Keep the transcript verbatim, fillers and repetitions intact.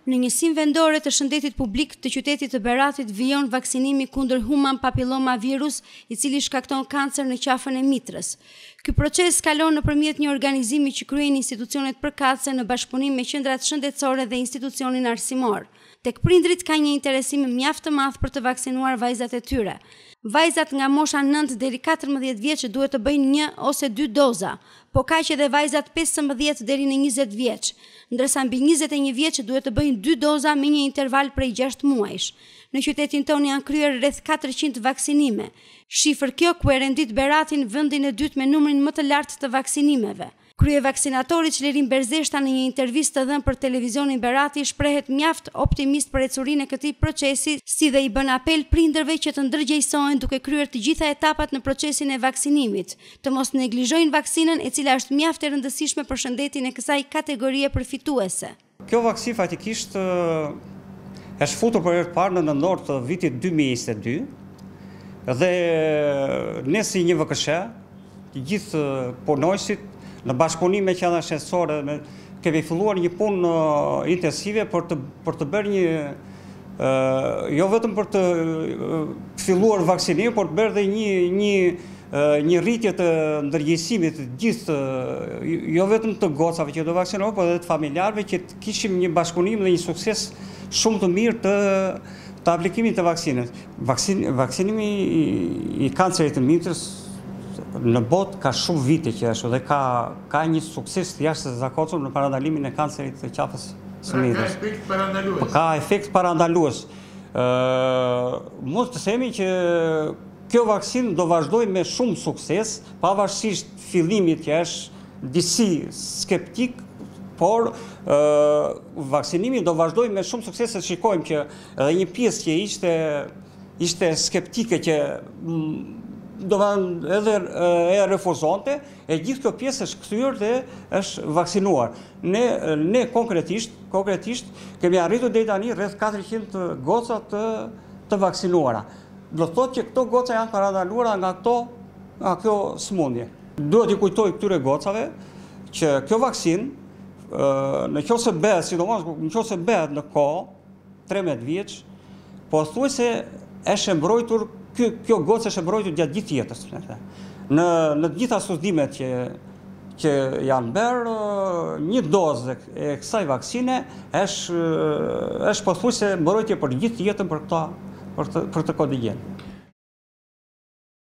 Në njësinë vendore të shëndetit publik të qytetit të Beratit vijon vaksinimi kundër human papilloma virus, i cili shkakton kancer në qafën e mitrës. Ky proces kalon nëpërmjet një organizimi që kryejnë institucionet përkatëse në bashkëpunim me qendrat shëndetësore dhe institucionin arsimor. Tek prindrit ka një interesim mjaft të madh për të vaksinuar vajzat e tyre. Vajzat nga mosha nëntë deri katërmbëdhjetë vjeç duhet të bëjnë një ose dy doza, po kaq edhe vajzat pesëmbëdhjetë deri në njëzet vjeç, ndërsa mbi njëzet e një vjeç duhet të bëjnë dy doza me një interval prej gjashtë muajsh. Në qytetin tonë janë kryer rreth katërqind vaksinime. Shifër kjo ku e rendit Beratin vendin e dytë me numrin më të lartë të vaksinimeve. Krye vaksinatori Çlerin Berzeshta në një intervistë të dhënë për televizionin Berati shprehet mjaft optimist për ecurinë e këtij procesi, si dhe i bën apel prindërve që të ndërgjegjësohen duke kryer të gjitha etapat në procesin e vaksinimit, të mos neglizhojnë vaksinën e cila është mjaft e rëndësishme për shëndetin e kësaj kategorie përfituese. Kjo vaksinë faktikisht është futur për herë të parë në nëntor të vitit dy mijë e njëzet e dy dhe ne si një V K S H, të gjithë punojësit në bashkëpunim me qendra shëndetësore kemi filluar një punë intensive për të për të bërë një uh, jo vetëm për të filluar vaksinim, por të bërë dhe një një uh, një rritje të ndërgjegjësimit të gjithë uh, jo vetëm të gocave që do vaksinohen, por edhe të familjarëve që të kishim një bashkëpunim dhe një sukses shumë të mirë të të aplikimit të vaksinës. Vaksin, vaksinimi i, i kancerit të mitrës në botë ka shumë vite që është dhe ka, ka një sukses të jashtëzakonshëm në parandalimin e kancerit të qafës së mitrës. Ka efekt parandalues. Ka efekt parandalues. Uh, mund të themi që kjo vaksinë do vazhdojë me shumë sukses, pavarësisht fillimit që është disi skeptik, por uh, vaksinimi do vazhdojë me shumë sukses, se shikojmë që edhe një pjesë që ishte, ishte skeptike që do edhe e refuzonte, e gjithë kjo pjesë është kthyer dhe është vaksinuar. Ne, ne konkretisht, konkretisht kemi arritur deri tani rreth katërqind goca të, të vaksinuara. Do të thotë që këto goca janë parandaluara nga këto, nga kjo sëmundje. Duhet i kujtoj këtyre gocave që kjo vaksinë, në qoftë se bëhet, sidomos në qoftë se bëhet në kohë, tridhjetë vjeç, po thuajse është e mbrojtur. Kjo, kjo gocë është e mbrojtur gjatë gjithë jetës. Në, në gjitha studimet që, që janë bërë, një dozë e kësaj vaksine është, është pothuajse mbrojtje për gjithë jetën për, këta, për, të, për të kontingent.